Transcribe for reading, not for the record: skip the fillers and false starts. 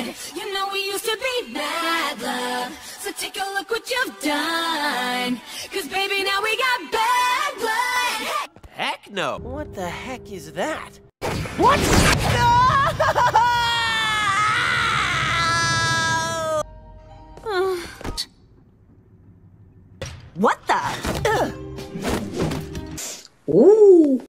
blood. You know we used to be bad love, so take a look what you've done. 'Cause baby, now we got bad blood. Heck no! What the heck is that? What? No! What the? Ugh. Ooh.